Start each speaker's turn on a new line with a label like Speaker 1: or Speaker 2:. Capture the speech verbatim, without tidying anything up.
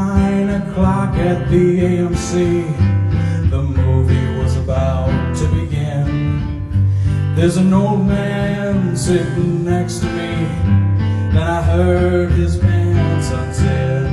Speaker 1: nine o'clock at the A M C. The movie was about to begin. There's an old man sitting next to me. Then I heard his pants unzip.